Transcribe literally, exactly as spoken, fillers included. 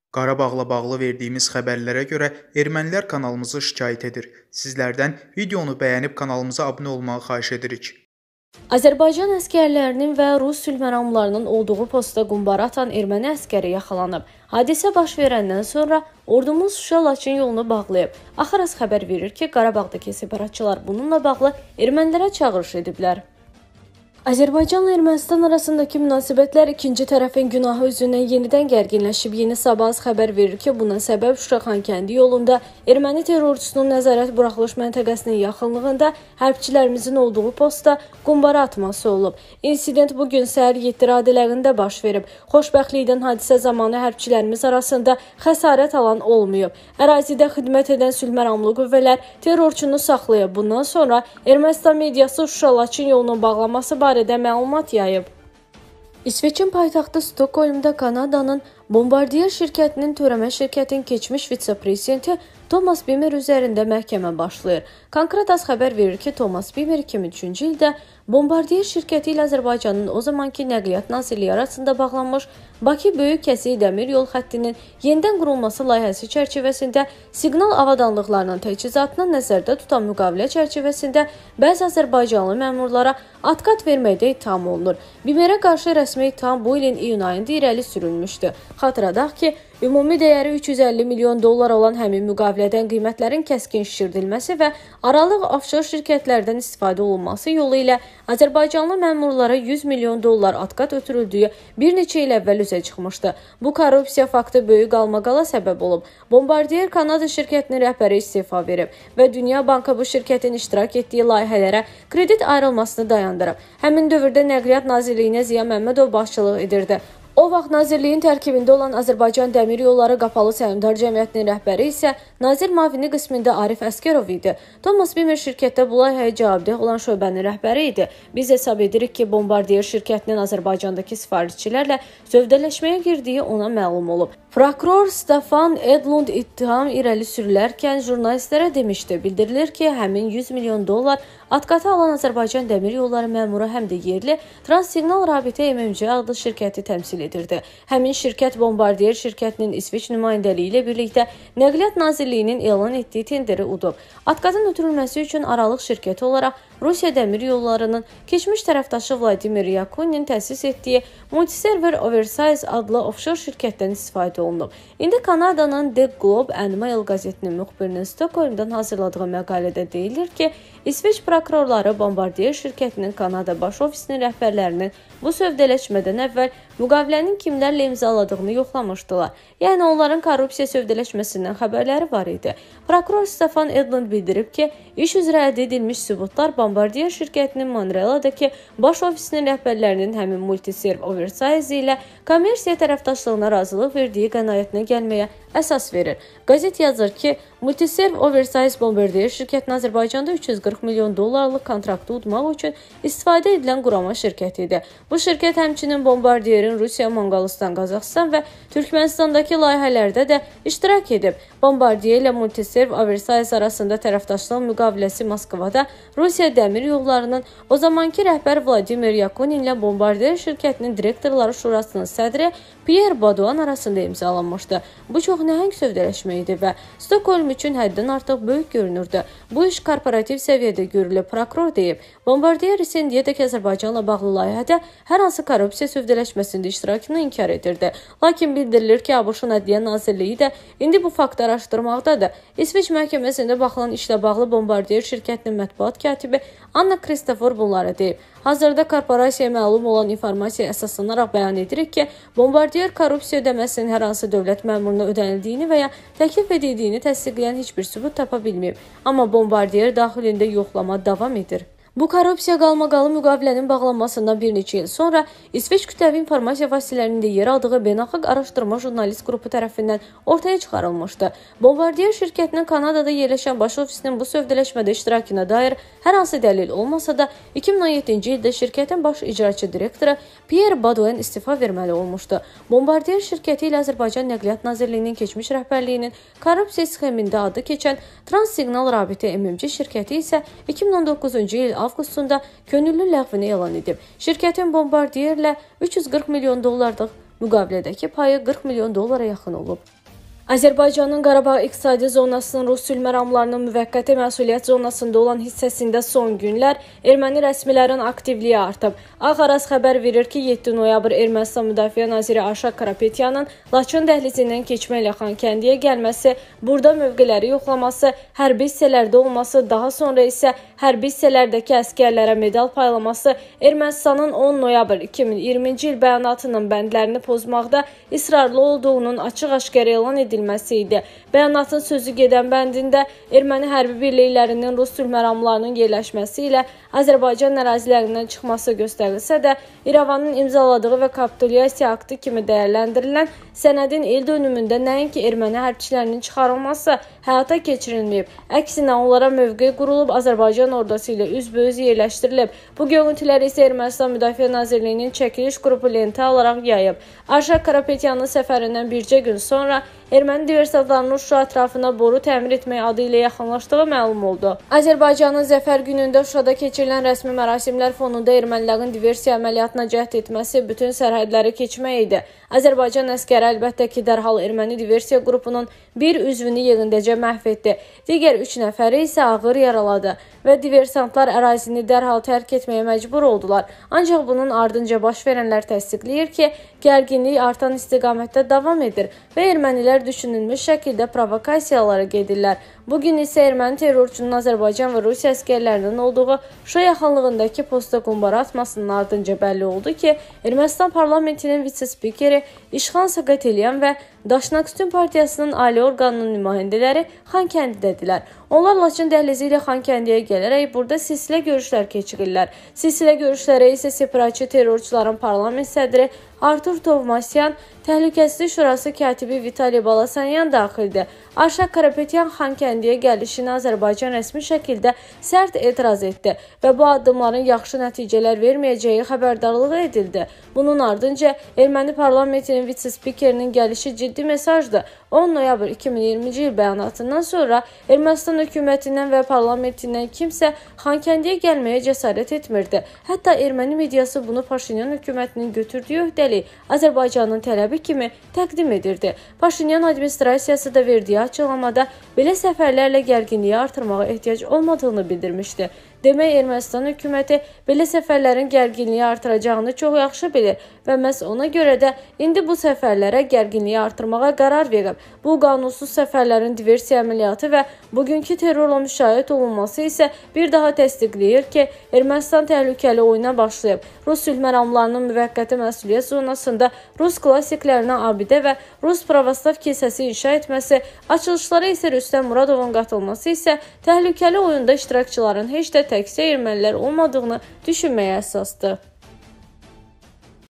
Qarabağla bağlı verdiyimiz xəbərlərə görə ermənilər kanalımızı şikayət edir. Sizlərdən videonu bəyənib kanalımıza abunə olmağı xahiş edirik. Azərbaycan əskərlərinin və Rus sülhməramlarının olduğu postda qumbara atan erməni əskəri yaxalanıb. Hadisə baş verəndən sonra ordumuz Şuşa-Laçın yolunu bağlayıb. Axaras xəbər verir ki, Qarabağdakı separatçılar bununla bağlı ermənilərə çağırış ediblər. Azərbaycanla Ermənistan arasındakı münasibətlər ikinci tərəfin günahı üzündən yenidən gərginləşib. Yeni Sabahız xəbər verir ki, buna səbəb Şuşa-Xankəndi yolunda erməni terrorçusunun nəzarət buraxılış məntəqəsinin yaxınlığında hərbçilərimizin olduğu postda qumbara atması olub. İnsident bugün səhər yeddi radələrində baş verib. Xoşbəxtlikdən hadisə zamanı hərbçilərimiz arasında xəsarət alan olmayıb. Ərazidə xidmət edən sülhməramlı qüvvələr terrorçunu saxlayıb. Bundan sonra Ermənistan mediası Şuşa-Laçın yolunun bağlanması barədə barədə məlumat yayıb. İsveçin paytaxtı Stokholmda Kanadanın Bombardier şirkətinin törəmə şirkətin keçmiş vitse-prezidenti Thomas Bimmer üzərində məhkəmə başlayır. Konkret xəbər verir ki, Thomas Bimmer iki min üçüncü ildə Bombardier şirkəti ilə Azərbaycanın o zamanki Nəqliyyat Nazirliyi arasında bağlanmış Bakı Böyük Kəsik Dəmir Yol xəttinin yenidən qurulması layihəsi çərçivəsində siqnal avadanlıqlarının təchizatını nəzərdə tutan müqavilə çərçivəsində bəzi Azərbaycanlı məmurlara atqat verməkdə ittiham olunur. Bimmerə qarşı rəsmi ittiham bu ilin iyun ayında irəli sürülmüşdü. Xatırladaq ki, ümumi dəyəri üç yüz əlli milyon dollar olan həmin müqavilədən qiymətlərin kəskin şişirdilməsi və aralıq offshore şirkətlərdən istifadə olunması yolu ilə Azərbaycanlı məmurlara yüz milyon dollar atqat ötürüldüyü bir neçə il əvvəl üzə çıxmışdı. Bu korrupsiya faktı böyük qalmaqala səbəb olub. Bombardier Kanada şirkətinin rəhbəri istefa verib və Dünya Bankı bu şirkətin iştirak etdiyi layihələrə kredit ayrılmasını dayandırıb. Həmin dövrdə Nəqliyyat Nazirliyinə Ziya Məmmədov başçılıq edirdi. O vaxt nazirliyin tərkibində olan Azərbaycan Dəmir Yolları Qapalı Səhmdar Cəmiyyətinin rəhbəri isə nazir müavini qismində Arif Əskərov idi. Thomas Bimmer şirkətdə bu layihəyə cavabdeh olan şöbənin rəhbəri idi. Biz hesab edirik ki, Bombardier şirkətinin Azərbaycandakı sifarişçilərlə sövdələşməyə girdiyi ona məlum olub. Prokuror Stefan Edlund ittiham irəli sürülərkən jurnalistlərə demişdi. Bildirilir ki, həmin yüz milyon dollar atqata alan Azərbaycan Dəmir Yolları məmuru həm də yerli Transsignal Rabitə M M C adlı şirkəti təmsil edirdi. Həmin şirkət Bombardier şirkətinin İsveç nümayəndəliyi ilə birlikdə Nəqliyyat Nazirliyinin elan etdiyi tenderi udub. Atqatın ötürülməsi üçün aralıq şirkəti olaraq Rusiya Dəmir Yollarının keçmiş tərəfdaşı Vladimir Yakunin təsis etdiyi Multiserver Oversize adlı offshore şirkətdən istifadə olunub. İndi Kanadanın The Globe and Mail qəzetinin müxbirinin Stokholmdan hazırladığı məqalədə deyilir ki, İsveç prokurorları Bombardier şirkətinin Kanada baş ofisinin rəhbərlərinin bu sövdələşmədən əvvəl müqavilənin kimlərlə imzaladığını yoxlamışdılar. Yəni onların korrupsiya sövdələşməsindən xəbərləri var idi. Prokuror Stefan Edlund bildirib ki, iş üzrə əldə edilmiş sübutlar Bombardier şirkətinin Montrealadakı baş ofisinin rəhbərlərinin həmin Multiserve Oversize ilə kommersiya tərəfdaşlığına razılıq verdiyi qənaətinə gəlməyə əsas verir. Qəzet yazır ki, Multiserve Oversize Bombardier şirkətinin Azərbaycanda üç yüz qırx milyon dollarlıq kontraktı udmaq üçün istifadə edilən qurama şirkətidir. Bu şirkət həmçinin Bombardierin Rusiya, Monqolistan, Qazaxıstan və Türkmənistandakı layihələrdə də iştirak edib. Bombardier ilə Multiserve Oversize arasında tərəfdaşlıq müqaviləsi Moskvada Rusiya Dəmir Yollarının o zamanki rəhbər Vladimir Yakunin ilə Bombardier şirkətinin direktorları şurasının sədri Pierre Baudouin arasında imzalanmışdı. Bu çox nəhəng sövdələşmə idi və Stokholm üçün həddən artıq böyük görünürdü. Bu iş korporativ səviyyədə görülüb, prokuror deyib. Bombardier isə indiyədək Azərbaycanla bağlı layihədə hər hansı korrupsiya sövdələşməsində iştirakını inkar edirdi. Lakin bildirilir ki, ABŞ-ın Ədliyyə Nazirliyi də indi bu faktı araşdırmaqdadır. İsveç məhkəməsində baxılan işlə bağlı Bombardier şirkətinin mətbuat katibi Anna Kristofor bunları deyib. Hazırda korporasiyaya məlum olan informasiya əsaslanaraq bəyan edirik ki, Bombardier korrupsiya ödəməsinin hər hansı dövlət məmuruna ödənildiyini və ya təklif edildiyini təsdiqləyən heç bir sübut tapa bilməyib. Amma Bombardier daxilində yoxlama davam edir. Bu korrupsiya qalmaqalı müqavilənin bağlanmasından bir neçə il sonra İsveç kütləvi informasiya vasitələrində yer aldığı beynəlxalq araşdırma jurnalist qrupu tərəfindən ortaya çıxarılmışdı. Bombardier şirkətinin Kanadada yerləşən baş ofisinin bu sövdələşmədə iştirakına dair hər hansı dəlil olmasa da iki min on yeddinci ildə şirkətin baş icraçı direktoru Pierre Baudouin istifa verməli olmuşdu. Bombardier şirkəti ilə Azərbaycan Nəqliyyat Nazirliyinin keçmiş rəhbərliyinin korrupsiya sxemində adı keçən Transsignal Rabitə M M C şirkəti isə iki min on doqquzuncu il avqustunda könüllü ləğvini elan edib. Şirkətin Bombardierlə üç yüz qırx milyon dollarlıq müqavilədəki payı qırx milyon dollara yaxın olub. Azərbaycanın Qarabağ iqtisadi zonasının Rus sülh məramlarının müvəqqəti məsuliyyət zonasında olan hissəsində son günlər erməni rəsmilərin aktivliyi artıb. Ağaraz xəbər verir ki, yeddi noyabr Ermənistan Müdafiə Naziri Arşak Karapetyanın Laçın dəhlizindən keçməklə Xankəndiyə gəlməsi, burada mövqeləri yoxlaması, hərbi hissələrdə olması, daha sonra isə hərbi hissələrdəki əskərlərə medal paylaması Ermənistanın on noyabr iki min iyirminci il bəyanatının bəndlərini pozmaqda israrlı olduğunun açıq-aşkar elan edilməsi idi. Bəyanatın sözü gedən bəndində erməni hərbi birliklərinin Rus sülh məramlarının yerləşməsi ilə Azərbaycan ərazilərindən çıxması göstərilsə də, İrəvanın imzaladığı və kapitulyasiya aktı kimi dəyərləndirilən sənədin il dönümündə nəinki erməni hərbçilərinin çıxarılması həyata keçirilməyib, əksinə onlara mövqe qurulub, Azərbaycan ordusu ilə üzbəüz yerləşdirilib. Bu görüntüləri isə Ermənistan Müdafiə Nazirliyinin çəkiliş qrupu lentə alaraq yayıb. Arşak Karapetyanın səfərindən bircə gün sonra erməni diversantlarının Şuşa ətrafına boru təmir etmək adı ilə yaxınlaşdığı məlum oldu. Azərbaycanın zəfər günündə Şuşada keçirilən rəsmi mərasimlər fonunda ermənilərin diversiya əməliyyatına cəhd etməsi bütün sərhədləri keçmək idi. Azərbaycan əskəri əlbəttə ki, dərhal erməni diversiya qrupunun bir üzvünü yerindəcə məhv etdi. Digər üç nəfəri isə ağır yaraladı və diversantlar ərazini dərhal tərk etməyə məcbur oldular. Ancaq bunun ardınca baş verənlər təsdiqləyir ki, gərginlik artan istiqamətdə davam edir və ermənilər düşünülmüş şəkildə provokasiyalara gedirlər. Bugün isə erməni terrorçunun Azərbaycan və Rusiya əskərlərinin olduğu Şuşa yaxınlığındakı posta qumbara atmasının ardınca bəlli oldu ki, Ermənistan parlamentinin vitse-spikeri İşxan Saqatelyan və Daşnaqstun partiyasının ali orqanının nümayəndələri Xankəndidədirlər. Onlar Laçın dəhlizi ilə Xankəndiyə gələrək burada silsilə görüşlər keçirirlər. Silsilə görüşlərə isə separatçı terrorçuların parlament sədri Artur Tovmasyan, Təhlükəsizlik Şurası katibi Vitali Balasanyan daxildir. Arşak Karapetyan Xankəndiyə gəlişini Azərbaycan rəsmi şəkildə sərt etiraz etdi və bu addımların yaxşı nəticələr verməyəcəyi xəbərdarlığı edildi. Bunun ardınca erməni parlamentinin vitse-spikerinin gəlişi ciddi mesajdır. on noyabr iki min iyirminci il bəyanatından sonra Ermənistan hökumətindən və parlamentindən kimsə Xankəndiyə gəlməyə cəsarət etmirdi. Hətta erməni mediası bunu Paşinyan hökumətinin götürdüyü öhdəlik Azərbaycanın tələbi kimi təqdim edirdi. Paşinyan administrasiyası da verdiyi açıqlamada belə səfərlərlə gərginliyi artırmağa ehtiyac olmadığını bildirmişdi. Demək, Ermənistan hökuməti belə səfərlərin gərginliyi artıracağını çox yaxşı bilir və məhz ona görə də indi bu səfərlərə gərginliyi artırmağa qərar verib. Bu qanunsuz səfərlərin diversiya əməliyyatı və bugünkü terrorla müşayiət olunması isə bir daha təsdiqləyir ki, Ermənistan təhlükəli oyuna başlayıb. Rus sülh məramlarının müvəqqəti məsuliyyət zonasında Rus klassiklərinə abidə və Rus pravoslav kilsəsi inşa etməsi, açılışlara isə Rüstəm Muradovun qatılması isə təhlükəli oyunda iştirakçıların heç də təkcə ermənilər olmadığını düşünməyə əsasdır.